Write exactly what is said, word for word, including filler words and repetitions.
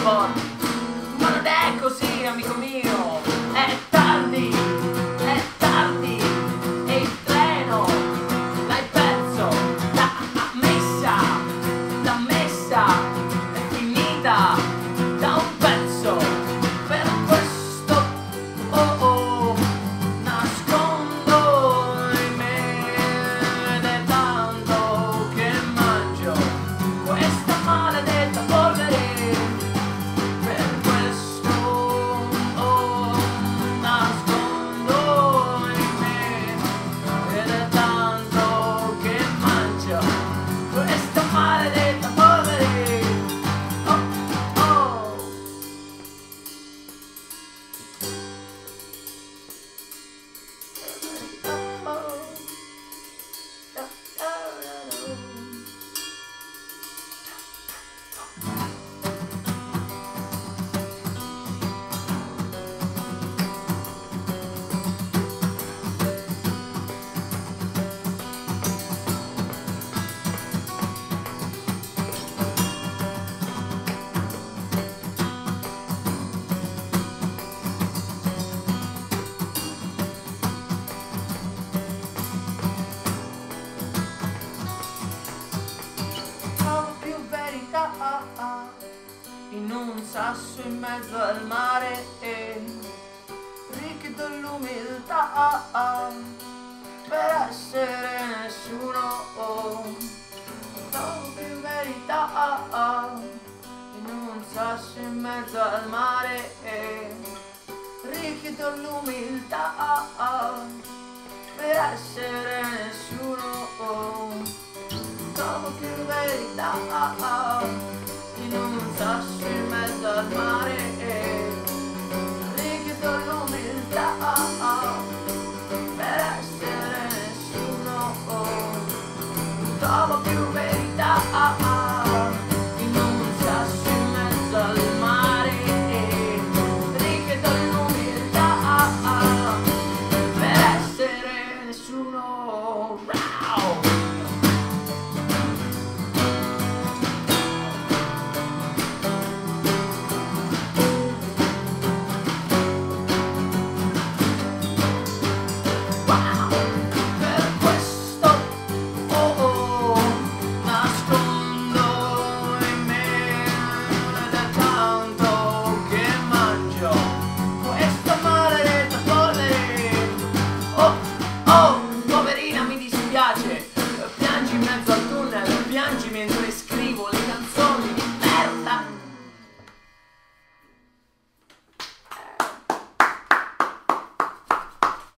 sport. Ma non è così, amico mio, è tardi, è tardi, e il treno l'hai perso, la messa, la messa è finita da un pezzo. Per questo, oh oh, nascondo in me ed è tanto che mangio questa maledetta polvere. Per questo, oh, nascondo in me ed è tanto che mangio questa maledetta polvere. Oh, oh. Trovo più verità in un sasso in mezzo al mare e richiedo l'umiltà per essere nessuno. Trovo più verità in un sasso in mezzo al mare e richiedo l'umiltà per essere nessuno. Trovo più verità in un sasso in mezzo al mare